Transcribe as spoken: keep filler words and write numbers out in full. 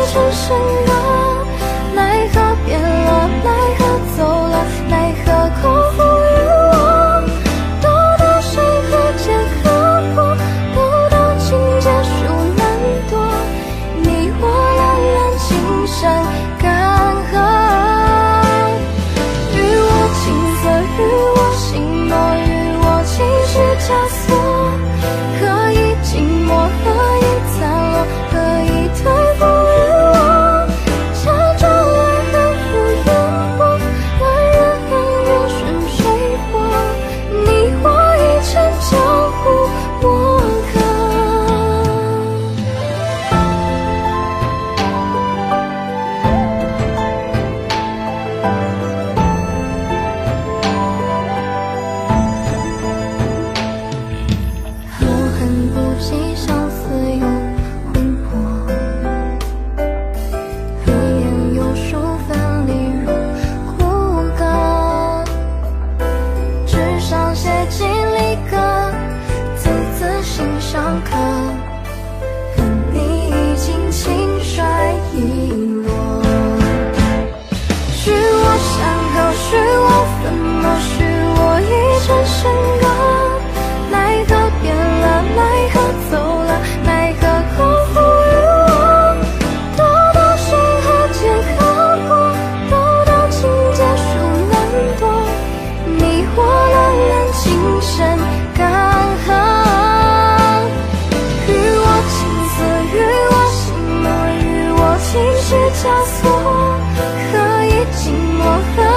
成深热，奈何变了，奈何走了，奈何空负于我。都道山河间河泊，都道情结束难躲，你我两人情深干涸。与我青涩，与我心诺，与我情绪枷锁，何以寂寞，何以残落，何以退步于我？假装爱恨敷衍我，万人恩怨顺水波，你我一程江湖莫可。后恨不及，相思又魂魄，黑颜有数，分离如枯葛。纸上写尽离歌，字字心相刻。恨你已经轻率遗落，许我山河，许我粉墨，许我一程深歌。奈何变了，奈何走了，奈何空负于我。都道山河间河泊，都道情结束难躲，你我两人情深干涸。与我青涩，与我心诺，与我情绪枷锁，何以寂寞，何